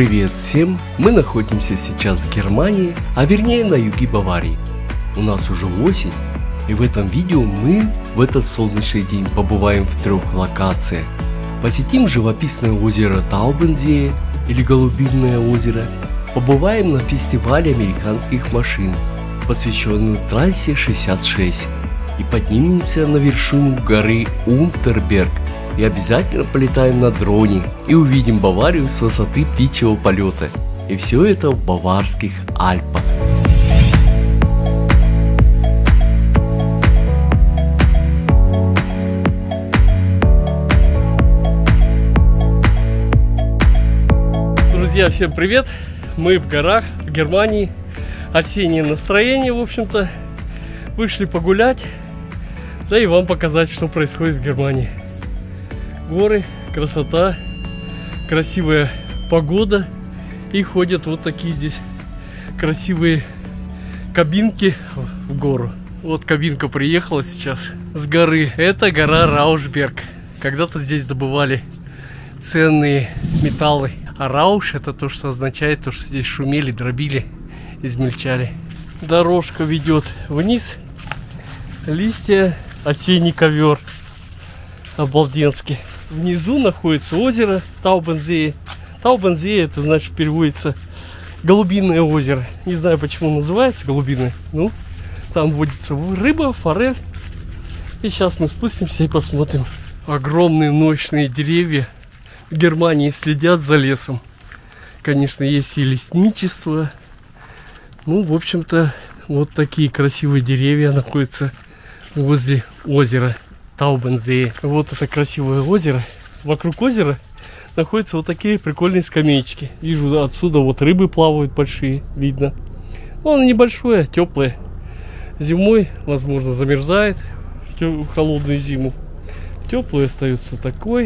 Привет всем! Мы находимся сейчас в Германии, а вернее на юге Баварии. У нас уже осень, и в этом видео мы в этот солнечный день побываем в 3 локациях. Посетим живописное озеро Таубензее или Голубиное озеро, побываем на фестивале американских машин, посвященном трассе 66, и поднимемся на вершину горы Унтерберг. И обязательно полетаем на дроне и увидим Баварию с высоты птичьего полета. И все это в Баварских Альпах. Друзья, всем привет! Мы в горах, в Германии. Осеннее настроение, в общем-то. Вышли погулять, да и вам показать, что происходит в Германии. Горы, красота, красивая погода, и ходят вот такие здесь красивые кабинки в гору. Вот кабинка приехала сейчас с горы. Это гора Раушберг. Когда-то здесь добывали ценные металлы. А рауш — это то, что означает то, что здесь шумели, дробили, измельчали. Дорожка ведет вниз. Листья, осенний ковер. Обалденский. Внизу находится озеро Таубензее. Таубензее — это значит переводится Голубиное озеро. Не знаю, почему называется Голубиное. Ну, там водится рыба, форель. И сейчас мы спустимся и посмотрим. Огромные мощные деревья в Германии следят за лесом. Конечно, есть и лесничество. Ну, в общем-то, вот такие красивые деревья находятся возле озера Таубензее. Вот это красивое озеро. Вокруг озера находятся вот такие прикольные скамеечки. Вижу, отсюда вот рыбы плавают большие, видно. Но оно небольшое, теплое. Зимой, возможно, замерзает в холодную зиму. Теплое остается такой.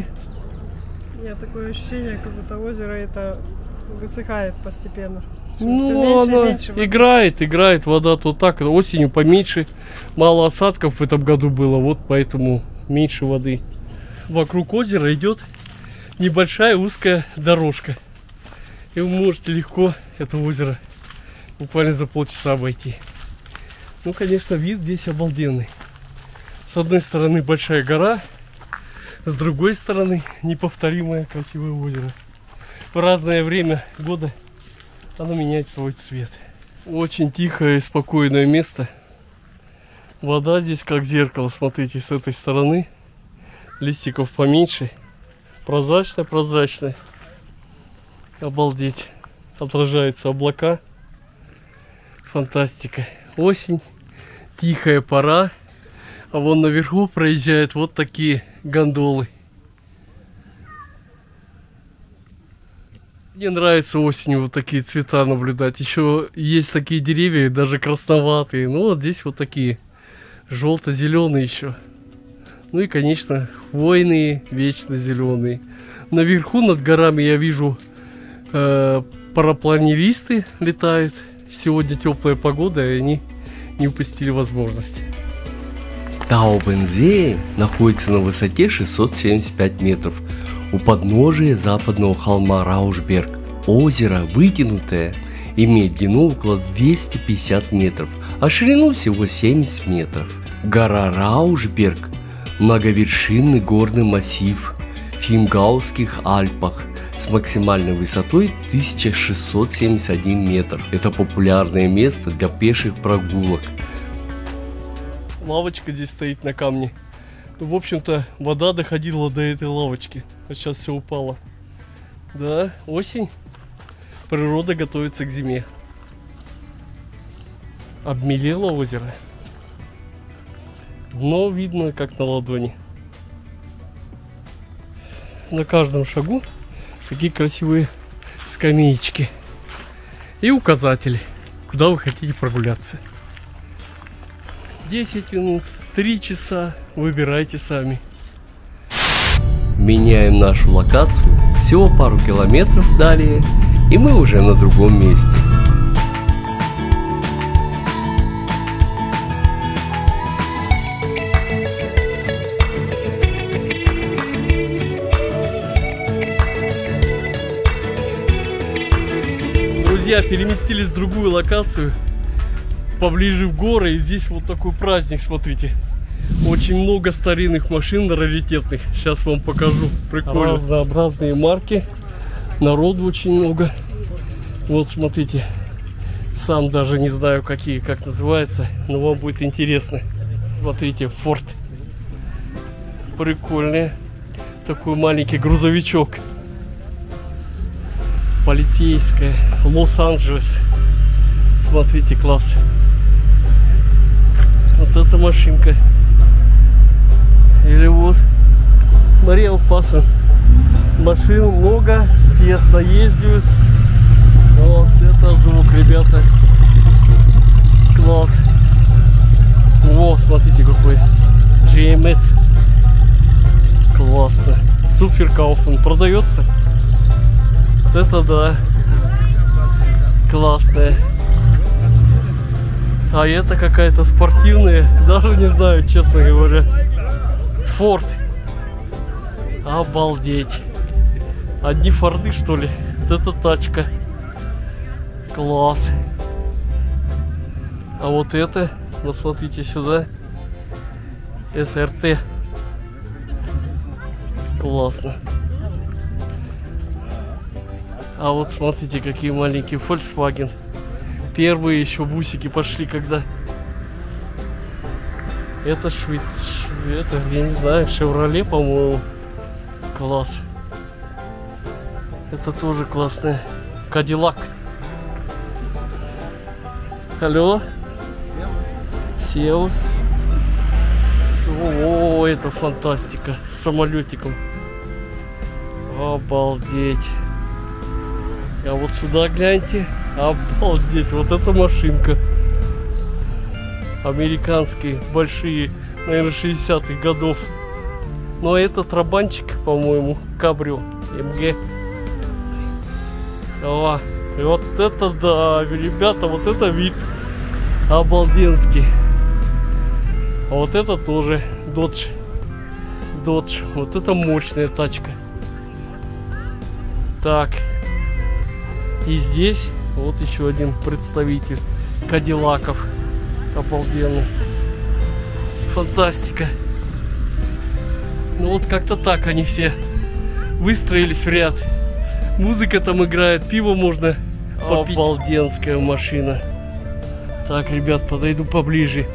Нет, такое ощущение, как будто озеро это высыхает постепенно. Ну, она играет, вода то так, осенью поменьше, мало осадков в этом году было, вот поэтому меньше воды. Вокруг озера идет небольшая узкая дорожка, и вы можете легко это озеро буквально за полчаса обойти. Ну, конечно, вид здесь обалденный. С одной стороны большая гора, с другой стороны неповторимое красивое озеро. В разное время года оно меняет свой цвет. Очень тихое и спокойное место. Вода здесь как зеркало. Смотрите, с этой стороны листиков поменьше. Прозрачная. Обалдеть. Отражаются облака. Фантастика. Осень. Тихая пора. А вон наверху проезжают вот такие гондолы. Мне нравится осенью вот такие цвета наблюдать. Еще есть такие деревья, даже красноватые. Ну вот здесь вот такие желто-зеленые еще. Ну и, конечно, хвойные, вечно зеленые. Наверху над горами я вижу парапланеристы летают. Сегодня теплая погода, и они не упустили возможность. Таубензее находится на высоте 675 метров. У подножия западного холма Раушберг. Озеро вытянутое, имеет длину около 250 метров, а ширину всего 70 метров. Гора Раушберг – многовершинный горный массив в Фингаузских Альпах с максимальной высотой 1671 метр. Это популярное место для пеших прогулок. Лавочка здесь стоит на камне. В общем-то, вода доходила до этой лавочки. А сейчас все упало. Да, осень. Природа готовится к зиме. Обмелело озеро. Дно видно как на ладони. На каждом шагу такие красивые скамеечки. И указатели, куда вы хотите прогуляться. 10 минут, 3 часа. Выбирайте сами. Меняем нашу локацию. Всего пару километров далее, и мы уже на другом месте. Друзья, переместились в другую локацию, поближе в горы. И здесь вот такой праздник, смотрите. Очень много старинных машин раритетных. Сейчас вам покажу. Прикольно. Разнообразные марки. Народу очень много. Вот смотрите. Сам даже не знаю, какие, как называется, но вам будет интересно. Смотрите, Ford. Прикольный. Такой маленький грузовичок. Полицейская. Лос-Анджелес. Смотрите, класс. Вот эта машинка. Или вот Мария Пассан. Машин много, тесно ездят. Вот это звук, ребята. Класс. О, смотрите какой. GMS. Классно. Цуферкауфен продается. Вот это да. Классная. А это какая-то спортивная. Даже не знаю, честно говоря. Форд. Обалдеть. Одни форды, что ли? Вот эта тачка. Класс. А вот это, ну смотрите сюда. СРТ. Классно. А вот смотрите, какие маленькие Volkswagen. Первые еще бусики пошли когда. Это это, я не знаю, Chevrolet, по-моему. Класс. Это тоже классная. Cadillac. Алло. Сеус. О, это фантастика. С самолетиком. Обалдеть. А вот сюда гляньте. Обалдеть. Вот эта машинка. Американские. Большие. Наверное, 60-х годов. Но это трабанчик, по-моему. Кабрио. МГ. О, и вот это да. Ребята, вот это вид. Обалденский. А вот это тоже Dodge. Вот это мощная тачка. Так. И здесь вот еще один представитель Кадиллаков. Обалденный. Фантастика. Ну вот как-то так они все выстроились в ряд. Музыка там играет, пиво можно попить. Обалденская машина. Так, ребят, подойду поближе.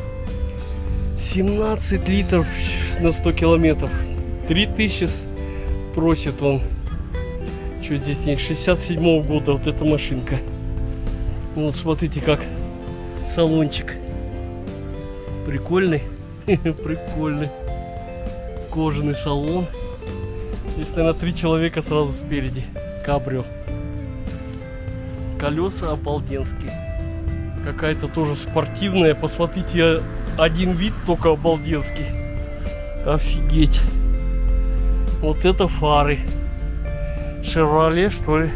17 литров на 100 километров. 3000 просит он. Что здесь нет? 67-го года вот эта машинка. Ну, вот смотрите, как салончик. Прикольный. Прикольный. Кожаный салон. Здесь, наверное, 3 человека сразу спереди. Кабрио. Колеса обалденские. Какая-то тоже спортивная. Посмотрите, один вид только обалденский. Офигеть. Вот это фары. Chevrolet, что ли?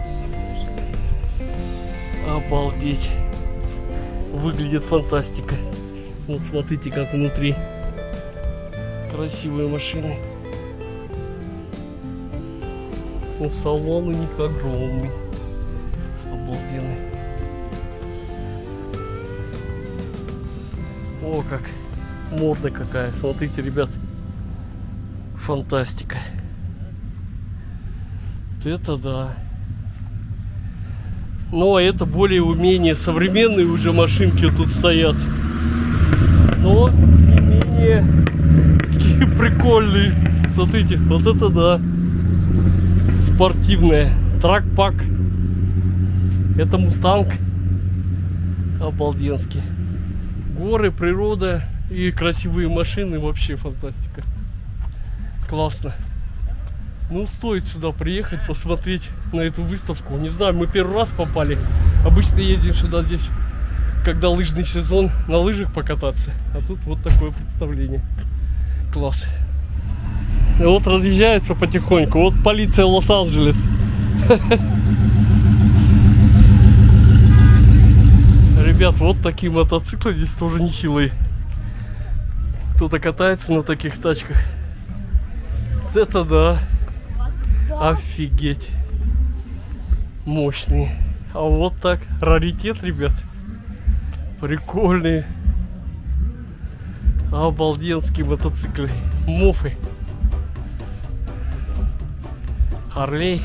Обалдеть. Выглядит фантастика. Вот смотрите, как внутри. Красивые машины. Ну, салон у них огромный. Обалденный. О, как модная какая. Смотрите, ребят. Фантастика. Вот это да. Ну, а это более-менее современные уже машинки тут стоят. Но не менее такие прикольные. Смотрите, вот это да. Спортивная. Трак-пак. Это Мустанг. Обалденский. Горы, природа и красивые машины. Вообще фантастика. Классно. Ну, стоит сюда приехать, посмотреть на эту выставку. Не знаю, мы первый раз попали. Обычно ездим сюда здесь, когда лыжный сезон, на лыжах покататься. А тут вот такое представление. Класс. И вот разъезжаются потихоньку. Вот полиция Лос-Анджелес. Ребят, вот такие мотоциклы здесь тоже нехилые. Кто-то катается на таких тачках. Вот это да. Офигеть. Мощные. А вот так. Раритет, ребят. Прикольные. Обалденские мотоциклы. Мофы. Харлей.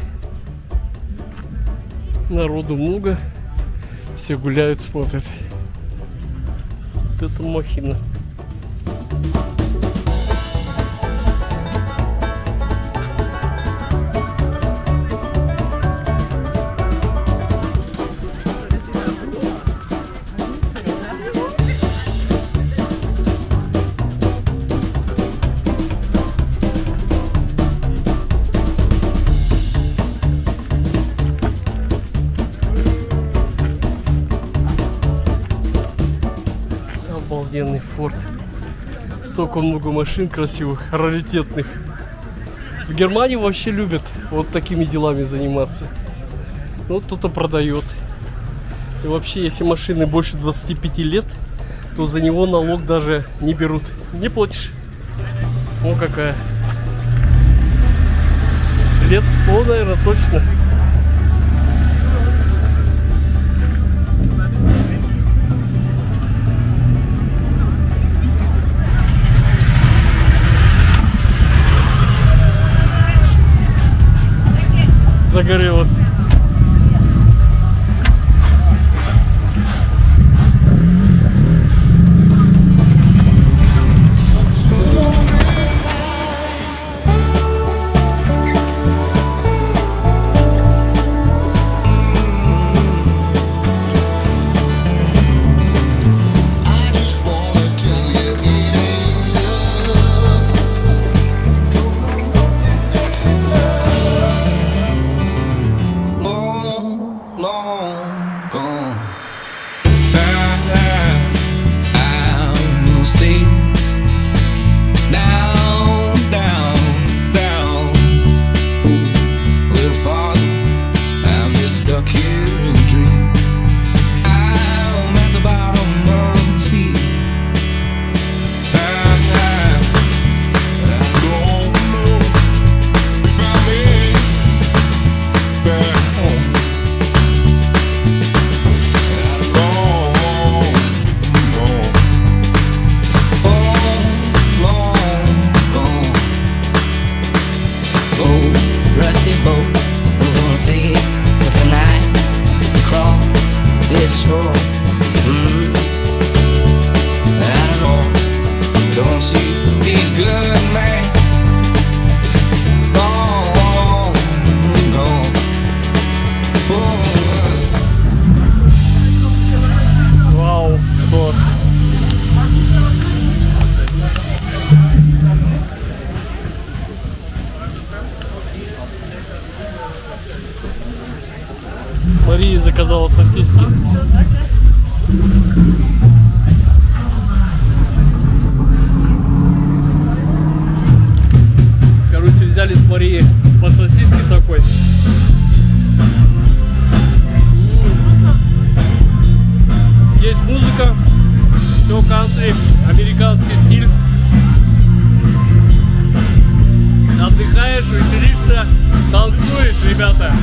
Народу много. Все гуляют, смотрят. Вот это махина. Обалденный форт. Столько много машин красивых, раритетных. В Германии вообще любят вот такими делами заниматься. Ну, кто-то продает. И вообще, если машины больше 25 лет, то за него налог даже не берут. Не платишь. О, какая. Лет 100, наверное, точно. Загорелась. Мария заказала сосиски. Короче, взяли с Марией по сосиске такой. Есть музыка, все кантри, американский стиль. Отдыхаешь, веселишься, танцуешь, ребята.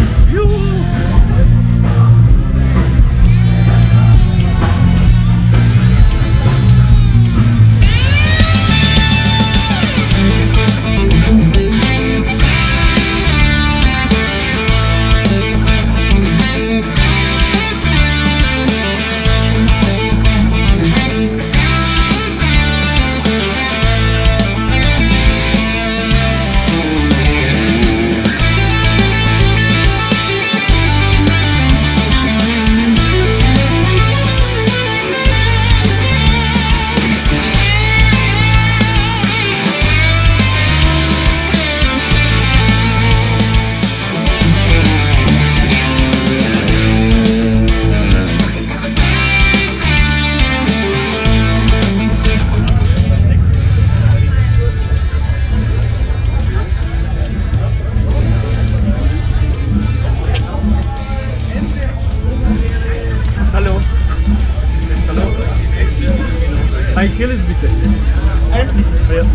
Ein Killes bitte. Ja.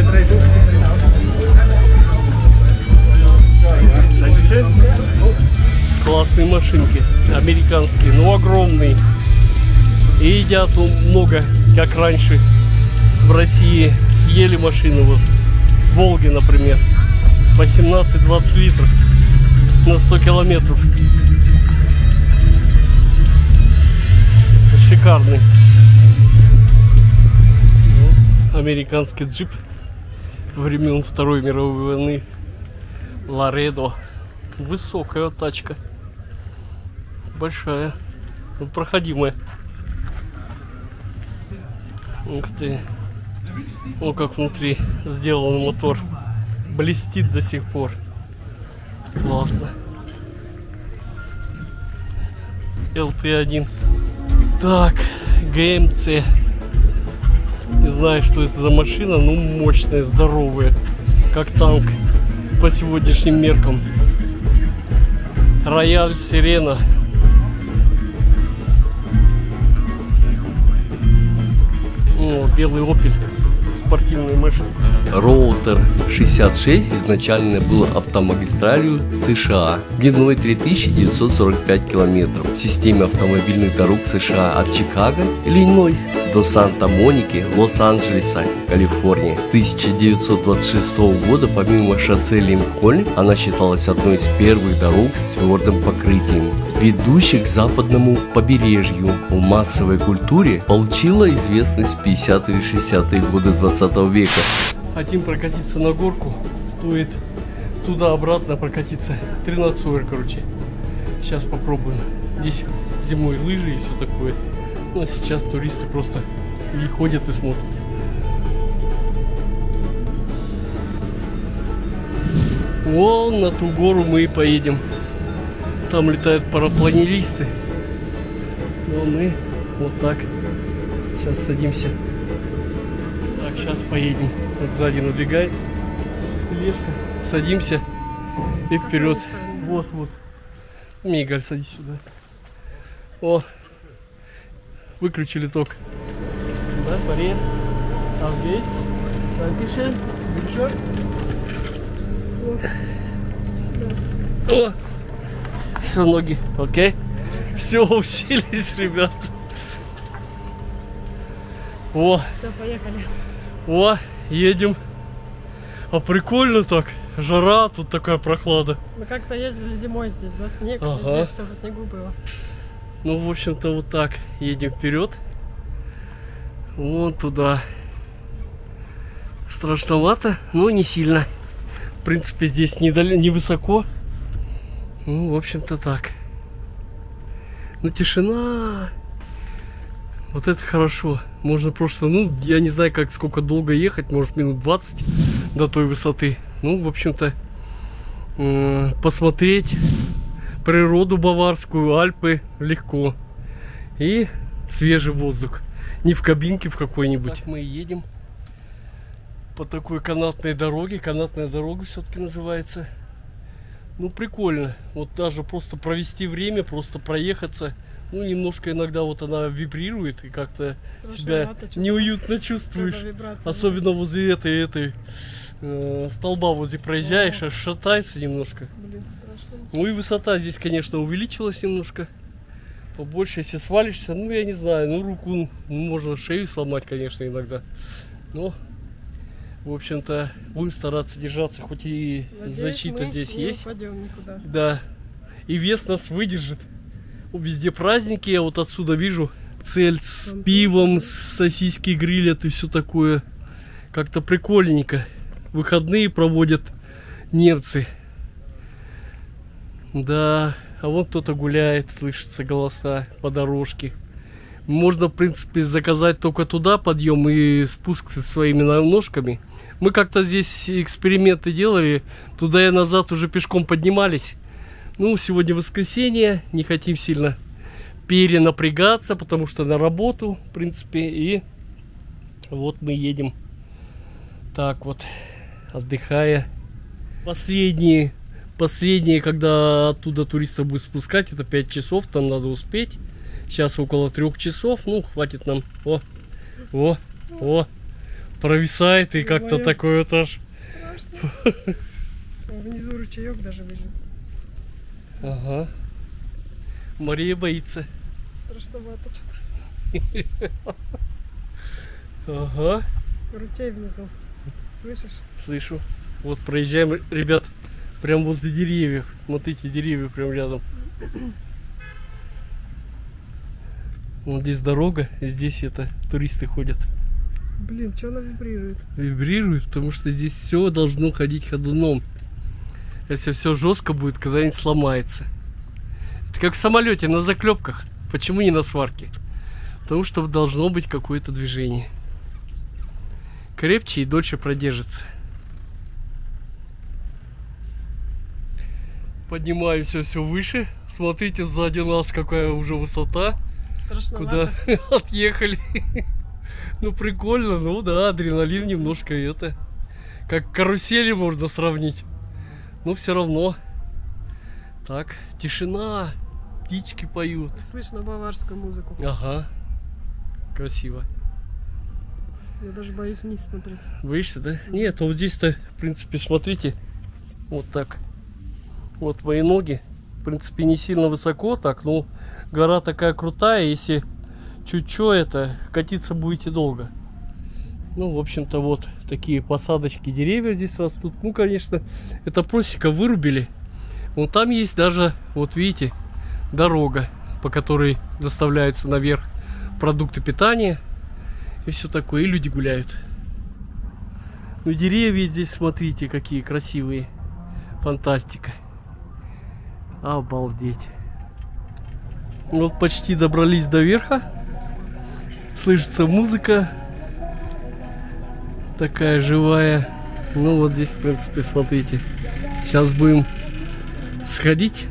Dankeschön. Классные машинки, американские, но огромные. И едят много, как раньше в России ели машины, вот Волги, например, по 17-20 литров на 100 километров. Шикарный. Вот, американский джип времен Второй мировой войны. Ларедо. Высокая тачка. Большая. Проходимая. Ух ты. Ну как внутри сделан мотор. Блестит до сих пор. Классно. LT1. Так, ГМЦ. Не знаю, что это за машина, но мощная, здоровая. Как танк по сегодняшним меркам. Рояль Сирена. О, белый Opel. Спортивная машина. Роутер 66 изначально был автомагистралью США длиной 3945 километров в системе автомобильных дорог США от Чикаго, Иллинойс, до Санта-Моники, Лос-Анджелеса, Калифорния. 1926 года помимо шоссе Линкольн она считалась одной из первых дорог с твердым покрытием, ведущих к западному побережью. В массовой культуре получила известность в 50-е и 60-е годы 20 века. Хотим прокатиться на горку, стоит туда-обратно прокатиться 13 евро, короче. Сейчас попробуем. Здесь зимой лыжи и все такое. Ну а сейчас туристы просто и ходят и смотрят. Вон на ту гору мы и поедем. Там летают парапланеристы. Но мы вот так сейчас садимся. Так, сейчас поедем. Вот сзади надвигается тележка. Садимся и вперед. Вот, вот. Мигаль, садись сюда. О, выключили ток. Да, порез. Auf geht's. Dankeschön. О, все, ноги. Окей. Все, уселись, ребят. О, Все, поехали. о, едем. А прикольно так. Жара, тут такая прохлада. Мы как-то ездили зимой здесь, да, снег, Ага. везде все в снегу было. Ну, в общем-то, вот так. Едем вперед. Вон туда. Страшновато, но не сильно. В принципе, здесь невысоко. Ну, в общем-то, так. Ну, тишина. Вот это хорошо. Можно просто, ну, я не знаю, как сколько долго ехать. Может, минут 20 до той высоты. Ну, в общем-то, посмотреть природу баварскую, Альпы легко. И свежий воздух. Не в кабинке в какой-нибудь. Так мы едем по такой канатной дороге. Канатная дорога все-таки называется. Ну, прикольно. Вот даже просто провести время, просто проехаться. Ну, немножко иногда вот она вибрирует и как-то себя неуютно чувствуешь. Особенно возле этой столба возле проезжаешь, аж шатается немножко. Блин, страшно. Ну и высота здесь, конечно, увеличилась немножко. Побольше, если свалишься, ну, я не знаю, ну, руку, ну, можно шею сломать, конечно, иногда. Но, в общем-то, будем стараться держаться, хоть и защита здесь есть. Не упадем никуда. Да. И вес нас выдержит. Везде праздники, я вот отсюда вижу. Цель с пивом, сосиски грилят и все такое. Как-то прикольненько. Выходные проводят немцы. Да, а вон кто-то гуляет, слышатся голоса по дорожке. Можно, в принципе, заказать только туда подъем и спуск своими ножками. Мы как-то здесь эксперименты делали, туда и назад уже пешком поднимались. Ну, сегодня воскресенье, не хотим сильно перенапрягаться, потому что на работу, в принципе, и вот мы едем так вот, отдыхая. Последние, когда оттуда туристов будет спускать, это 5 часов, там надо успеть. Сейчас около 3 часов, ну, хватит нам. О, провисает и как-то такой вот аж. Внизу ручеек даже бежит. Ага. Мария боится. Страшновато что-то. Ага. Ручей внизу. Слышишь? Слышу. Вот проезжаем, ребят, прям возле деревьев. Смотрите, деревья прям рядом. Вот здесь дорога, и здесь это туристы ходят. Блин, что она вибрирует? Вибрирует, потому что здесь все должно ходить ходуном. Если все жестко будет, когда-нибудь сломается. Это как в самолете на заклепках. Почему не на сварке? Потому что должно быть какое-то движение. Крепче и дольше продержится. Поднимаемся все выше. Смотрите, сзади нас какая уже высота. Страшновато. Куда отъехали. Ну прикольно, ну да, адреналин немножко это. Как карусели можно сравнить. Но все равно. Так, тишина. Птички поют. Слышно баварскую музыку. Ага. Красиво. Я даже боюсь вниз смотреть. Боишься, да? Нет, вот здесь-то, в принципе, смотрите. Вот так. Вот мои ноги. В принципе, не сильно высоко так, но гора такая крутая, если чуть-чуть это, катиться будете долго. Ну, в общем-то, вот такие посадочки, деревья здесь растут. Ну, конечно, это просека вырубили. Вон там есть даже, вот видите, дорога, по которой доставляются наверх продукты питания. И все такое, и люди гуляют. Ну, деревья здесь, смотрите, какие красивые. Фантастика. Обалдеть. Вот почти добрались до верха. Слышится музыка. Такая живая. Ну вот здесь, в принципе, смотрите. Сейчас будем сходить.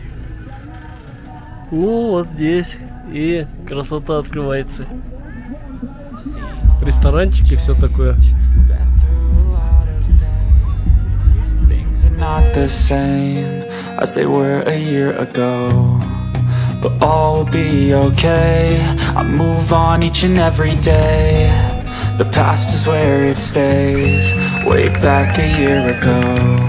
Ну вот здесь. И красота открывается. Ресторанчик и все такое. Not the same as they were a year ago, but all will be okay. I move on each and every day. The past is where it stays, way back a year ago.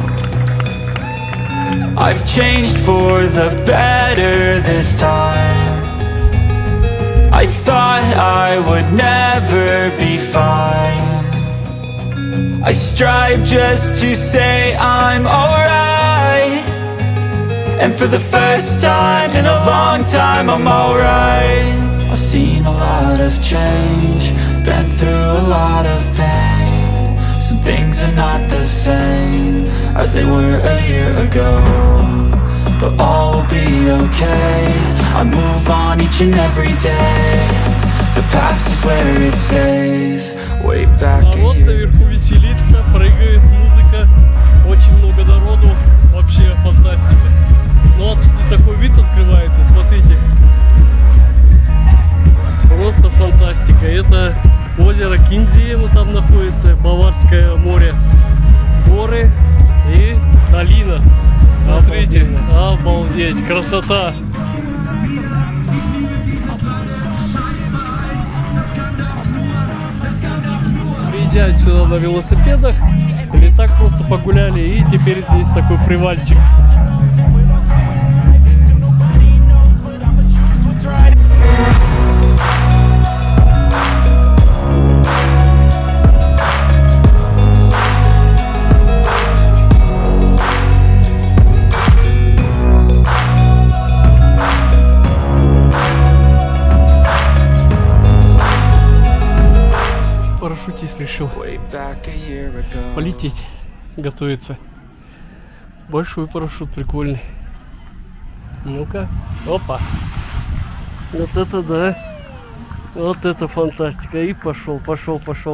I've changed for the better this time. I thought I would never be fine. I strive just to say I'm alright. And for the first time in a long time I'm alright. I've seen a lot of change, been through a lot of pain. Some things are not the same as they were a year ago, but all will be okay. I move on each and every day. The past is where it stays, way back a Народ year. наверху веселится, прыгает музыка, очень много народу, вообще фантастика. Ну отсюда такой вид открывается, смотрите. Просто фантастика. Это озеро Кинзиево там находится, Баварское море, горы и долина. Смотрите, обалдеть, красота. Приезжают сюда на велосипедах или так просто погуляли, и теперь здесь такой привальчик. Парашютист решил полететь, готовится. Большой парашют, прикольный. Ну-ка, опа. Вот это да. Вот это фантастика. И пошел, пошел, пошел.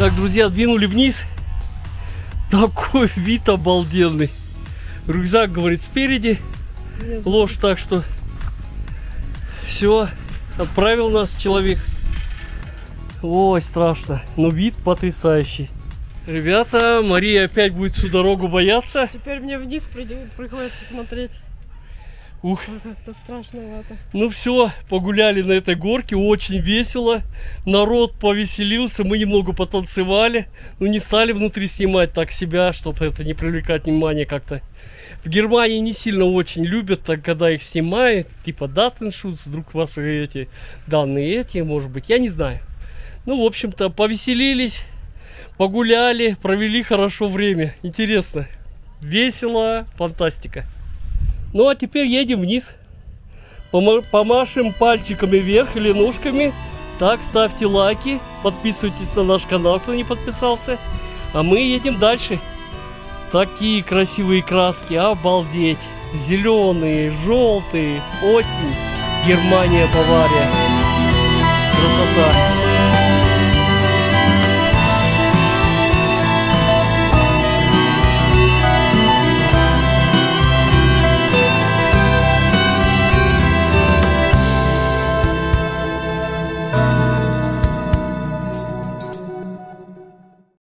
Так, друзья, двинули вниз. Такой вид обалденный. Рюкзак, говорит, спереди. Ложь, так что все, отправил нас человек. Ой, страшно, но вид потрясающий. Ребята, Мария опять будет всю дорогу бояться. Теперь мне вниз приходится смотреть. Ух. Как-то страшновато. Ну все, погуляли на этой горке, очень весело. Народ повеселился, мы немного потанцевали. Но не стали внутри снимать так себя, чтобы это не привлекать внимание как-то. В Германии не сильно очень любят, так, когда их снимают. Типа датеншутс, вдруг вас эти данные эти, может быть, я не знаю. Ну, в общем-то, повеселились, погуляли, провели хорошо время. Интересно, весело, фантастика. Ну, а теперь едем вниз. Помашем пальчиками вверх или ножками. Так, ставьте лайки, подписывайтесь на наш канал, кто не подписался. А мы едем дальше. Такие красивые краски, обалдеть. Зеленые, желтые, осень, Германия, Бавария. Красота.